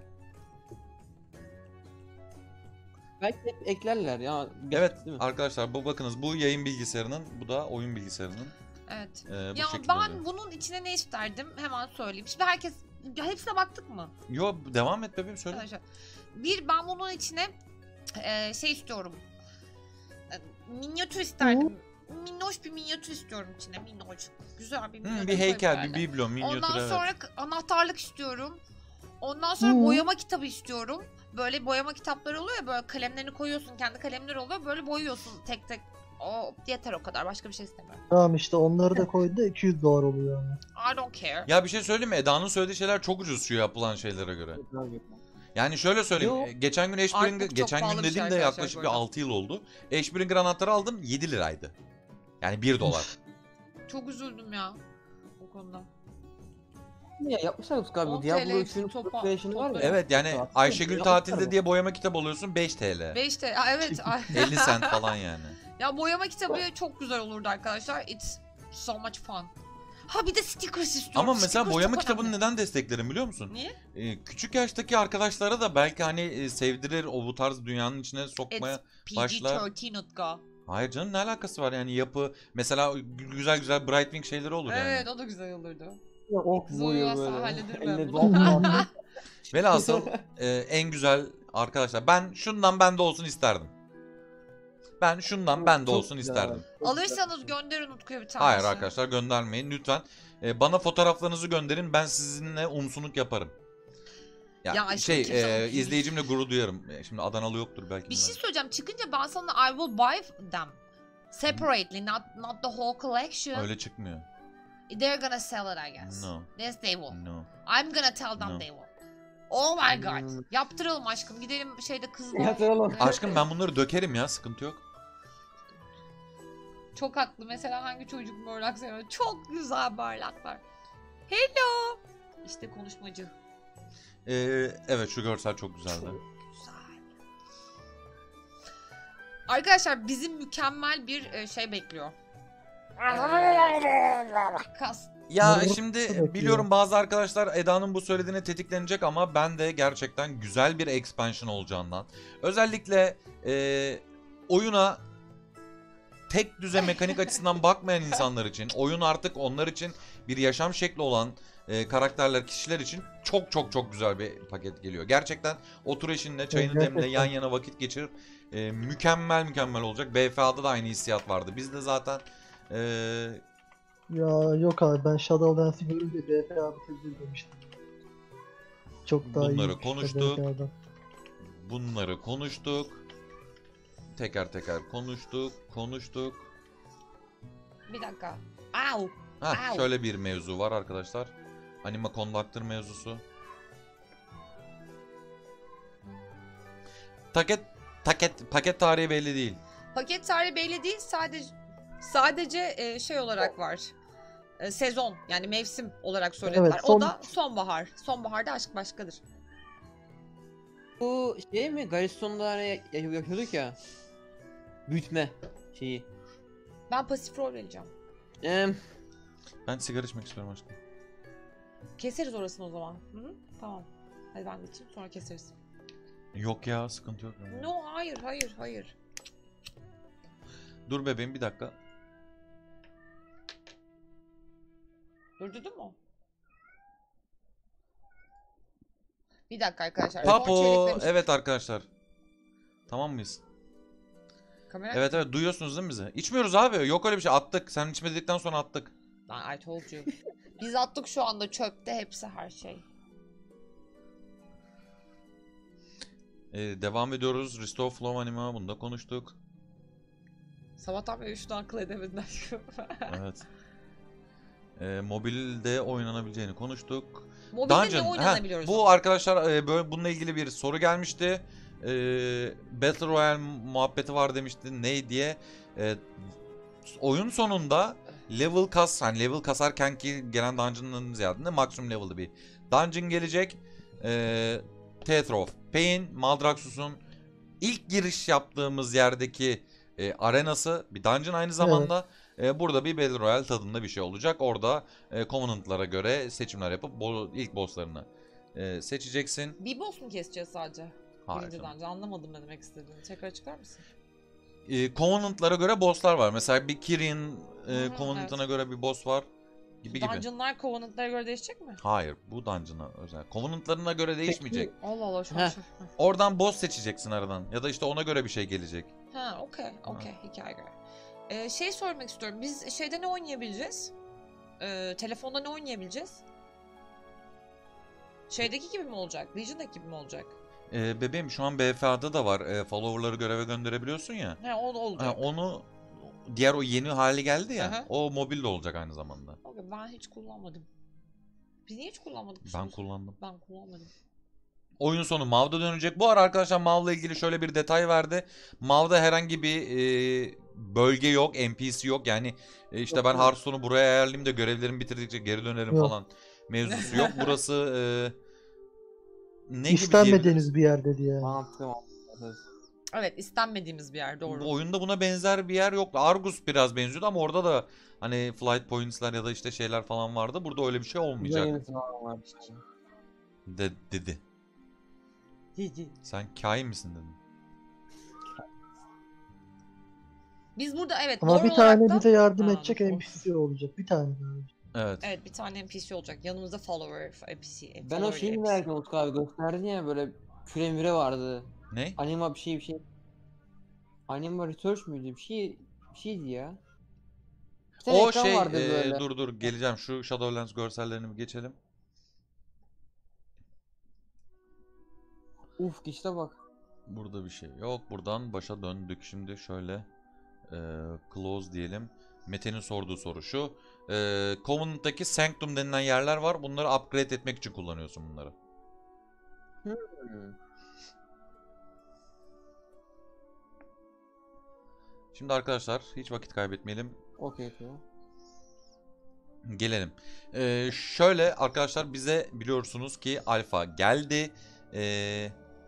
Belki hep eklerler ya. Evet Değil mi? arkadaşlar bu bakınız bu yayın bilgisayarının bu da oyun bilgisayarının Evet. e, bu Ya şekilde ben oluyor. bunun içine ne isterdim hemen söyleyeyim. Şimdi herkes ya hepsine baktık mı? Yo devam et bebeğim söyle. Arkadaşlar. Bir ben bunun içine e, şey istiyorum. E, minyatür isterdim. Minnoş bir minyatür istiyorum içine. Minnoş. Güzel bir Hı, minyatür. bir heykel, koyup bir böyle. biblo, minyatür Ondan evet. sonra k- anahtarlık istiyorum. Ondan sonra Hı. boyama kitabı istiyorum. Böyle boyama kitapları oluyor ya böyle kalemlerini koyuyorsun. Kendi kalemleri oluyor. Böyle boyuyorsun tek tek. O yeter o kadar. Başka bir şey istemiyorum. Tamam işte onları da koydu da iki yüz dolar oluyor ama. I don't care. Ya bir şey söyleyeyim mi? Eda'nın söylediği şeyler çok ucuz şu yapılan şeylere göre. Abi. Yani şöyle söyleyeyim. Yo. e, Geçen gün Artbook Ashbringer, çok geçen pahalı gün bir dediğim şey de arkadaşlar yaklaşık bu bir arada. altı yıl oldu. Ashbringer anahtarı aldım yedi liraydı. Yani bir dolar. Çok üzüldüm ya. O konuda. Ya yapmışlar Utku abi. on Bu Diablo TL üçün topa- Corporation'ı var ya. topları. Evet yani Yapmışlar. Ayşegül Yapmışlar tatilde mı? diye boyama kitabı alıyorsun beş TL. beş de Aa, evet. ay- elli sent falan yani. Ya boyama kitabı çok güzel olurdu arkadaşlar. It's so much fun. Ha bir de stickers istiyorum. Ama mesela Stickers boyama çok kitabını önemli. neden desteklerim biliyor musun? Niye? Ee, küçük yaştaki arkadaşlara da belki hani e, sevdirir, o bu tarz dünyanın içine It's sokmaya P G başlar. on üç Utku. Hayır canım, ne alakası var yani, yapı mesela güzel güzel Brightwing şeyleri olur yani. Evet o da güzel olurdu. Ok Kız vuruyor uyuyorsa böyle. hallederim ben Eline bunu. zombi var. Velhasıl e, en güzel arkadaşlar, ben şundan bende olsun isterdim. Ben şundan bende Çok olsun güzel, isterdim. çok Alırsanız güzel. gönderin Utku'ya bir tane. Hayır arkadaşlar, göndermeyin lütfen. E, bana fotoğraflarınızı gönderin, ben sizinle umsunuk yaparım. Ya, Ya aşkım, şey kimse e, umsunuk- izleyicimle gurur duyarım. E, şimdi Adanalı yoktur belki. Bir şey bunlar. söyleyeceğim. Çıkınca ben sana I will buy them. Separately, not not the whole collection. Öyle çıkmıyor. They're gonna sell it I guess. No. Yes they will. No. I'm gonna tell them No. they will. Oh my god. Hmm. Yaptıralım aşkım. Gidelim şeyde kızlar. Yatıralım. Aşkım ben bunları dökerim ya, sıkıntı yok. Çok haklı. Mesela hangi çocuk barlak seviyor? Çok güzel bardaklar. Hello. İşte konuşmacı. E, evet, şu görsel çok güzeldi. Güzel. Arkadaşlar bizim mükemmel bir e, şey bekliyor. Kas. Ya Bunu şimdi bekliyor. biliyorum bazı arkadaşlar Eda'nın bu söylediğine tetiklenecek ama ben de gerçekten güzel bir expansion olacağından. Özellikle e, oyuna tek düze mekanik açısından bakmayan insanlar için, oyun artık onlar için bir yaşam şekli olan e, karakterler, kişiler için çok çok çok güzel bir paket geliyor. Gerçekten otur eşinle, çayını demle, gerçekten. yan yana vakit geçir. E, mükemmel mükemmel olacak. B F A'da da aynı hissiyat vardı. Biz de zaten e, Ya yok abi, ben Shadowlands'i görünce B F A bitirdi demiştim. Çok daha iyi. Bunları konuştuk. B F A'dan. bunları konuştuk. Teker teker konuştuk, konuştuk. Bir dakika. Au. Heh, Au. şöyle bir mevzu var arkadaşlar. Anime Conductor mevzusu. Paket paket paket tarihi belli değil. Paket tarihi belli değil. Sadece sadece e, şey olarak var. E, sezon yani mevsim olarak söylediler. Evet, son- O da sonbahar. Sonbaharda aşk başkadır. Bu şey mi? Garrison'da hani ya- yapıyorduk ya. Büyütme şeyi. Ben pasif rol vereceğim. Eee Ben sigara içmek istiyorum aşkım. Keseriz orasını o zaman. Hı -hı. Tamam. Hadi ben de içeyim sonra keseriz. Yok ya, sıkıntı yok. No hayır hayır hayır. Dur bebeğim bir dakika. Durdurdun mu? Bir dakika arkadaşlar. Son Papo, çeyreklemiş- evet arkadaşlar. Tamam mıyız? Kamera. Evet evet, duyuyorsunuz değil mi bizi? İçmiyoruz abi, yok öyle bir şey, attık. Sen içmedikten sonra attık. I told you. Biz attık şu anda çöpte hepsi her şey. Ee, devam ediyoruz. Restore Flow Anima, bunu da konuştuk. Sabahtan beri şunu akıl edemedin aşkım. Evet. Ee, mobilde oynanabileceğini konuştuk. Mobilde ne Dungeon. oynanabiliyoruz? Heh, bu arkadaşlar e, böyle bununla ilgili bir soru gelmişti. E, Battle Royale muhabbeti var demişti. Ne diye. E, oyun sonunda level kas, hani level kasarken ki gelen dungeon'ın ziyadinde maksimum level'lı bir dungeon gelecek. E, Teeth of Pain, Maldraxxus'un ilk giriş yaptığımız yerdeki e, arenası bir dungeon aynı zamanda. E, burada bir Battle Royale tadında bir şey olacak. Orada e, Covenant'lara göre seçimler yapıp bo ilk bosslarını e, seçeceksin. Bir boss mu keseceğiz sadece? Hayır Birinci canım. dungeon. Anlamadım ne demek istediğini. Tekrar açıklar mısın? E, Covenant'lara göre bosslar var. Mesela bir Kirin e, Hı hı, Covenant'ına göre bir boss var. Gibi gibi. Dungeon'lar Covenant'lara göre değişecek mi? Hayır, bu dungeon'a özel. Covenant'larına göre değişmeyecek. Allah Allah şu an Heh. şu. Oradan boss seçeceksin aradan. Ya da işte ona göre bir şey gelecek. Ha okey okey hikaye göre. Ee, şey sormak istiyorum. Biz şeyde ne oynayabileceğiz? Ee, telefonda ne oynayabileceğiz? Şeydeki gibi mi olacak? Legion'daki gibi mi olacak? E, bebeğim şu an B F A'da da var. E, follower'ları göreve gönderebiliyorsun ya. He o da olacak. Ha, onu diğer o yeni hali geldi ya. Aha. O mobil de olacak aynı zamanda. Okey, ben hiç kullanmadım. Biz niye hiç kullanmadık? Ben şimdi? kullandım. Ben kullanmadım. Oyun sonu Mav'da dönecek. Bu ara arkadaşlar Mav'la ilgili şöyle bir detay verdi. Mav'da herhangi bir e, bölge yok, N P C yok. Yani e, işte Yok, ben yok. Hearthstone'u buraya ayarlayayım da görevlerimi bitirdikçe geri dönerim Yok. falan mevzusu yok. Burası e, ne gibi İstenmediğiniz diyebiliriz? bir yer dedi yani. mantıklı mantıklı. Evet, istenmediğimiz bir yer, doğru. Bu oyunda buna benzer bir yer yoktu. Argus biraz benziyordu ama orada da hani flight points'ler ya da işte şeyler falan vardı. Burada öyle bir şey olmayacak. Yenisi falan var işte. De, dedi. Cici. Sen kain misin dedin. Biz burada evet Ama lore bir tane olarak da- bize yardım Ha, edecek dur. N P C olacak. Bir tane daha olacak. Evet. Evet, bir tane N P C olacak. Yanımızda follower N P C. Ben o follower şeyi N P C. merak ediyorum Utku abi, gösterdin ya böyle küre müre vardı. Ne? Anima bir şey bir şey. Anima Research müydü? Bir şey bir şeydi ya. Bir tane O ekran şey vardı e, böyle. dur dur geleceğim. Şu Shadowlands görsellerini bir geçelim. Uf işte bak. Burada bir şey yok. Buradan başa döndük. Şimdi şöyle e, close diyelim. Mete'nin sorduğu soru şu. E, Covenant'taki Sanctum denilen yerler var. Bunları upgrade etmek için kullanıyorsun bunları. Hmm. Şimdi arkadaşlar hiç vakit kaybetmeyelim. Okey tamam. Gelelim. Ee, şöyle arkadaşlar bize biliyorsunuz ki alfa geldi. Ee,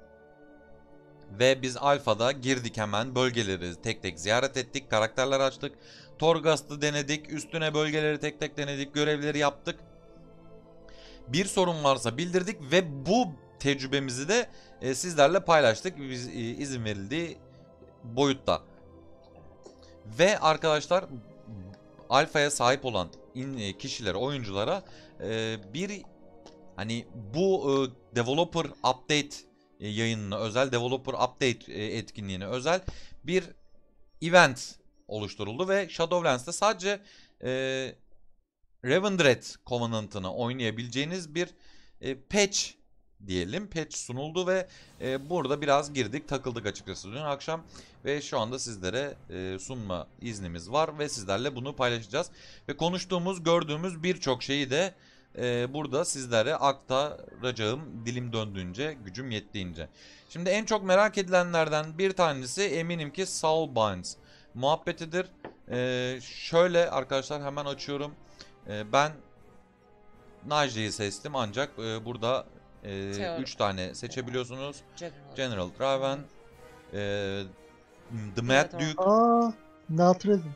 ve biz alfada girdik, hemen bölgeleri tek tek ziyaret ettik. Karakterler açtık. Torghast'ı denedik. Üstüne bölgeleri tek tek denedik. Görevleri yaptık. Bir sorun varsa bildirdik ve bu tecrübemizi de e, sizlerle paylaştık. Biz, e, izin verildiği boyutta. Ve arkadaşlar alfaya sahip olan in, kişilere, oyunculara e, bir hani bu e, developer update e, yayınına özel, developer update e, etkinliğine özel bir event oluşturuldu ve Shadowlands'ta sadece e, Revendred Covenant'ını oynayabileceğiniz bir e, patch diyelim. Patch sunuldu ve e, burada biraz girdik, takıldık açıkçası dün akşam ve şu anda sizlere e, sunma iznimiz var ve sizlerle bunu paylaşacağız. Ve konuştuğumuz, gördüğümüz birçok şeyi de e, burada sizlere aktaracağım dilim döndüğünce, gücüm yettiğince. Şimdi en çok merak edilenlerden bir tanesi eminim ki Soulbinds muhabbetidir. E, şöyle arkadaşlar hemen açıyorum. E, ben Naje'yi seçtim ancak e, burada üç e, tane seçebiliyorsunuz. General. General Draven, e, The Mad Evet, o. Duke. Aa, Natrazim.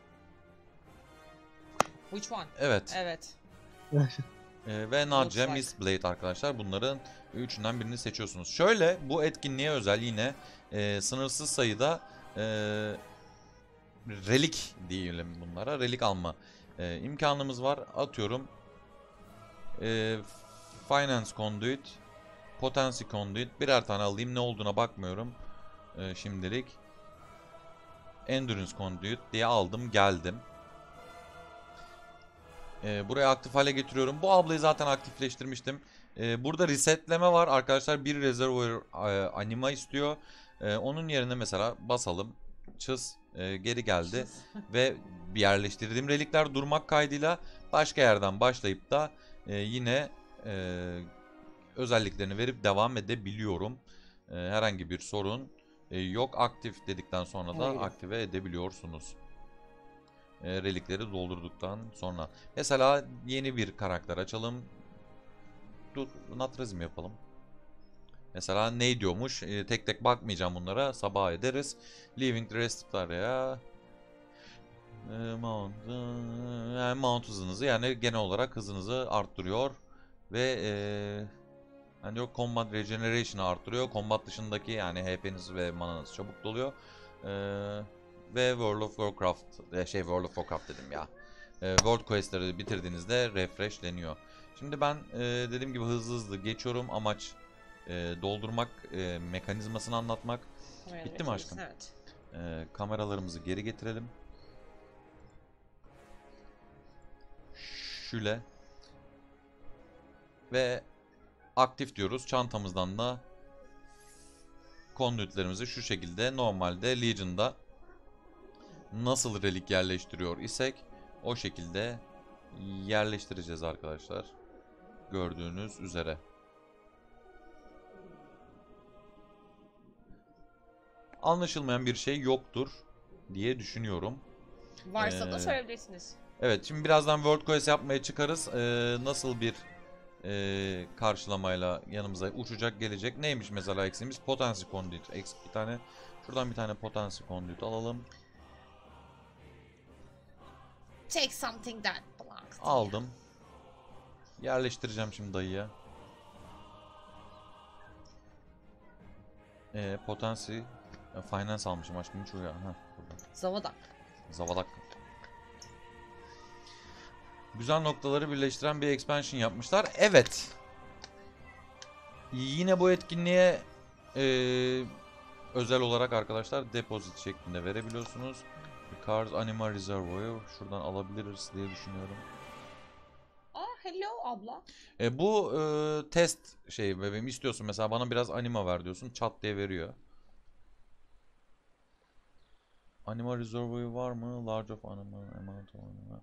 Which one? Evet. Evet. E, ve Naje like. Mistblade arkadaşlar. Bunların üçünden birini seçiyorsunuz. Şöyle bu etkinliğe özel yine e, sınırsız sayıda e, relik diyelim bunlara. Relik alma e, imkanımız var. Atıyorum. E, Finance Conduit, Potency Conduit birer tane alayım. Ne olduğuna bakmıyorum e, şimdilik. Endurance Conduit diye aldım, geldim. E, buraya aktif hale getiriyorum. Bu ablayı zaten aktifleştirmiştim. E, burada resetleme var arkadaşlar. Bir Reservoir e, anima istiyor. E, onun yerine mesela basalım. Çız e, geri geldi. Ve bir yerleştirdiğim relikler durmak kaydıyla başka yerden başlayıp da e, yine e, özelliklerini verip devam edebiliyorum. E, herhangi bir sorun e, yok. Aktif dedikten sonra da Hayır. aktive edebiliyorsunuz. E, relikleri doldurduktan sonra. Mesela yeni bir karakter açalım. Dur, Natrazim yapalım. Mesela ne diyormuş? E, tek tek bakmayacağım bunlara. Sabah ederiz. Leaving the rest area. E, mount, e, yani mount hızınızı, yani genel olarak hızınızı arttırıyor. Ve e, hani yok, combat regeneration'ı arttırıyor. Combat dışındaki yani H P'niz ve mananız çabuk doluyor. E, ve World of Warcraft, e, şey World of Warcraft dedim ya. E, World Quest'leri bitirdiğinizde refreshleniyor. Şimdi ben e, dediğim gibi hızlı hızlı geçiyorum. Amaç e, doldurmak, e, mekanizmasını anlatmak. Bitti mi aşkım? Evet. E, kameralarımızı geri getirelim. Şöyle. Ve aktif diyoruz. Çantamızdan da conduitlerimizi şu şekilde, normalde Legion'da nasıl relik yerleştiriyor isek o şekilde yerleştireceğiz arkadaşlar. Gördüğünüz üzere. Anlaşılmayan bir şey yoktur diye düşünüyorum. Varsa da Ee, söyleyebilirsiniz. Evet, şimdi birazdan World Quest yapmaya çıkarız. Ee, nasıl bir e, karşılamayla yanımıza uçacak, gelecek. Neymiş mesela eksiğimiz? Potency Conduit. Eksik bir tane Şuradan bir tane potansiyel conduit alalım. Take something that belongs to you. Aldım. Yerleştireceğim şimdi dayıya. Ee, potansiyel finance almışım aşkım, hiç uyar. Ha, burada. Zavadak. Zavadak. Güzel noktaları birleştiren bir expansion yapmışlar. Evet. Yine bu etkinliğe e, özel olarak arkadaşlar deposit şeklinde verebiliyorsunuz. Cars Animal Reservoir şuradan alabiliriz diye düşünüyorum. Aa hello abla. E, bu e, test şey bebeğim, istiyorsun mesela bana biraz anima ver diyorsun, çat diye veriyor. Animal Reservoir var mı? Large of animal amount of animal.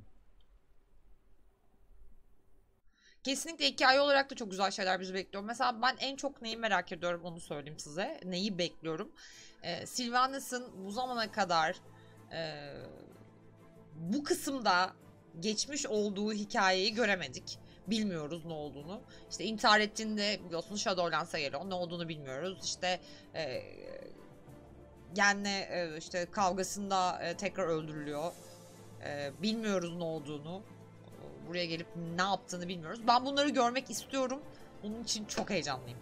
Kesinlikle hikaye olarak da çok güzel şeyler bizi bekliyor. Mesela ben en çok neyi merak ediyorum onu söyleyeyim size. Neyi bekliyorum? Ee, Sylvanas'ın bu zamana kadar e, bu kısımda geçmiş olduğu hikayeyi göremedik. Bilmiyoruz ne olduğunu. İşte intihar ettiğinde biliyorsunuz Shadowlands'a geliyor. Ne olduğunu bilmiyoruz. İşte e, Gen'le e, işte kavgasında e, tekrar öldürülüyor. E, bilmiyoruz ne olduğunu. Buraya gelip ne yaptığını bilmiyoruz. Ben bunları görmek istiyorum. Onun için çok heyecanlıyım.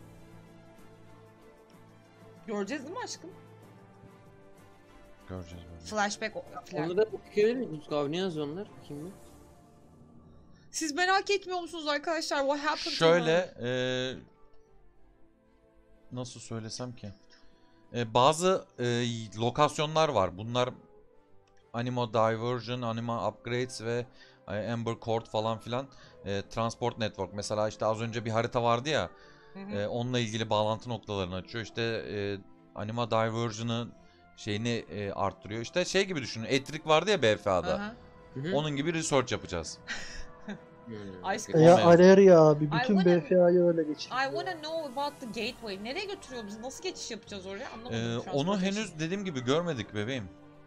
Göreceğiz değil mi aşkım? Göreceğiz böyle. Flashback falan. Onları okuyabilir miyiz Utku abi? Ne yazıyor onlar? Bakayım bir. Siz merak etmiyor musunuz arkadaşlar? What happened to Şöyle her? e, nasıl söylesem ki? E, bazı e, lokasyonlar var. Bunlar Anima Diversion, Anima Upgrades ve Amber Court falan filan, e, Transport Network. Mesela işte az önce bir harita vardı ya, Hı hı. e, onunla ilgili bağlantı noktalarını açıyor. İşte e, Anima Diversion'ın şeyini e, arttırıyor. İşte şey gibi düşünün. Etrik vardı ya B F A'da. Aha. Hı hı. Onun gibi research yapacağız. Hmm. Aşkım. Ya Olmayan. Areria abi I bütün wanna- B F A'yı öyle I geçiriyor. wanna know about the gateway. Nereye götürüyor bizi? Nasıl geçiş yapacağız oraya? Anlamadım. E, onu Transportation. henüz dediğim gibi görmedik bebeğim.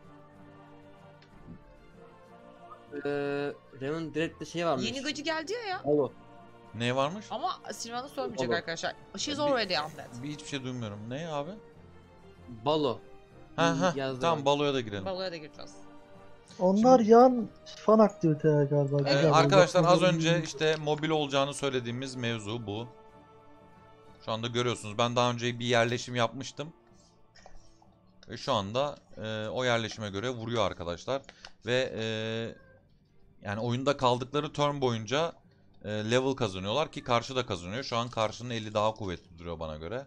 Ee, Raven Dread'de şey varmış. Yeni gacı geldi ya ya. Alo. Ne varmış? Ama Sylvanas söylemeyecek Olur. arkadaşlar. She's Bir- already on that. Bir hiçbir şey duymuyorum. Ne abi? Balo. Ha ha. Yazdı Tamam, bak. baloya da girelim. Baloya da gireceğiz. Onlar yan fan aktiviteler galiba. Ee, Güzel, arkadaşlar az böyle- önce işte mobil olacağını söylediğimiz mevzu bu. Şu anda görüyorsunuz. Ben daha önce bir yerleşim yapmıştım. Ve şu anda e, o yerleşime göre vuruyor arkadaşlar. Ve e, yani oyunda kaldıkları turn boyunca e, level kazanıyorlar ki karşı da kazanıyor. Şu an karşının eli daha kuvvetli duruyor bana göre.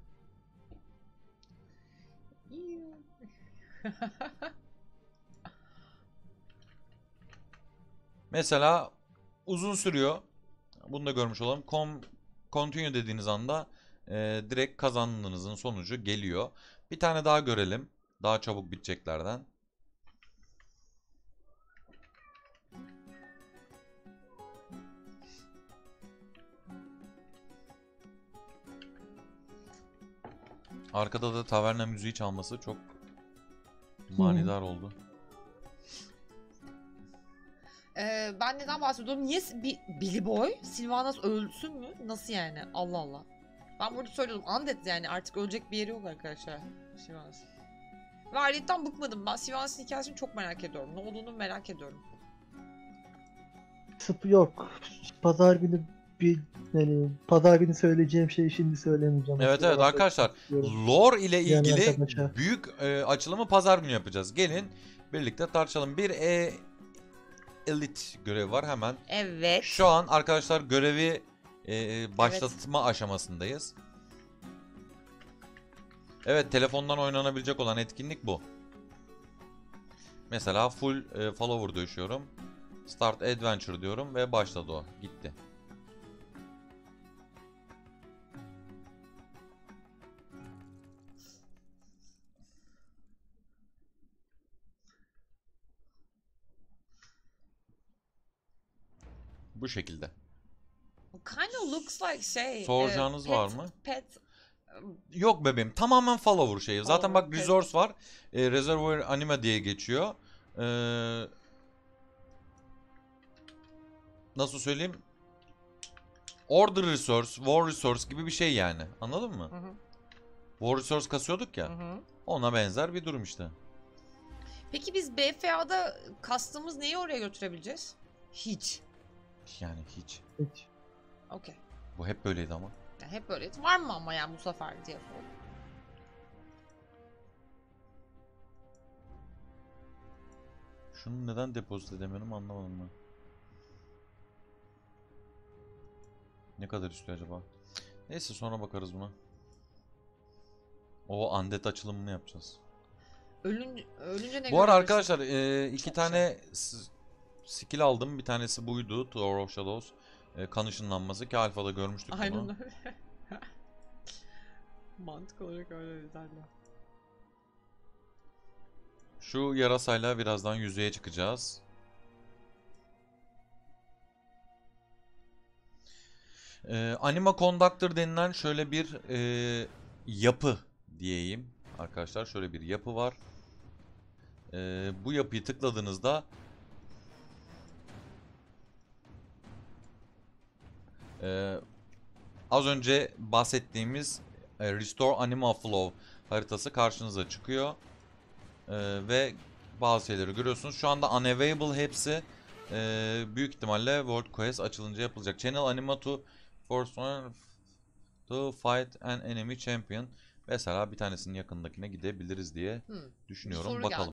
Mesela uzun sürüyor. Bunu da görmüş olalım. Com continue dediğiniz anda e, direkt kazandığınızın sonucu geliyor. Bir tane daha görelim. Daha çabuk biteceklerden. Arkada da taverna müziği çalması çok manidar oldu. Ee, ben neden bahsediyorum? Niye s- bir Billy Boy Sylvanas ölsün mü? Nasıl yani? Allah Allah. Ben burada söylüyordum. Undead yani artık ölecek bir yeri yok arkadaşlar. Sylvanas. Ve ayrıca bıkmadım. Ben Sylvanas'ın hikayesini çok merak ediyorum. Ne olduğunu merak ediyorum. Sıp yok. Pazar günü bir yani pazar günü söyleyeceğim şeyi şimdi söylemeyeceğim. Evet evet arkadaşlar, lore ile Yani ilgili arkadaşlar. büyük e, açılımı pazar günü yapacağız. Gelin birlikte tartışalım. Bir e, elite görevi var hemen. Evet. Şu an arkadaşlar görevi e, başlatma aşamasındayız. Evet, telefondan oynanabilecek olan etkinlik bu. Mesela full e, follower döşüyorum. Start adventure diyorum ve başladı o. Gitti. Bu şekilde. Kind of looks like şey. Soracağınız e, var pet- mı? Pet. Yok bebeğim, tamamen follower şeyi. Zaten Follower, bak pet. resource var. E, Reservoir Anima diye geçiyor. Ee, nasıl söyleyeyim? Order resource, war resource gibi bir şey yani. Anladın mı? Hı hı. War Resource kasıyorduk ya. Hı hı. Ona benzer bir durum işte. Peki biz B F A'da kastığımız neyi oraya götürebileceğiz? Hiç. Yani hiç. Hiç. Okey. Bu hep böyleydi ama. Yani hep böyleydi. Var mı ama yani bu sefer diye sordum. Şunu neden depozit edemiyorum anlamadım ben. Ne kadar istiyor acaba? Neyse sonra bakarız buna. O undead açılımını yapacağız. Ölünce, ölünce ne Bu ara görebilirsin? arkadaşlar e, iki Çok tane s- skill aldım. Bir tanesi buydu. Tower of Shadows. E, kan ışınlanması ki alfada görmüştük bunu. Aynen öyle. Mantık olarak öyle zaten. Şu yarasayla birazdan yüzeye çıkacağız. Ee, Anima Conductor denilen şöyle bir e, yapı diyeyim. Arkadaşlar şöyle bir yapı var. Ee, bu yapıyı tıkladığınızda e, az önce bahsettiğimiz e, Restore Anima Flow haritası karşınıza çıkıyor. Ee, ve bazı şeyleri görüyorsunuz. Şu anda unavailable hepsi. Ee, büyük ihtimalle World Quest açılınca yapılacak. Channel Anima to force one to fight an enemy champion. Mesela bir tanesinin yakındakine gidebiliriz diye Hmm. düşünüyorum. soru Bakalım.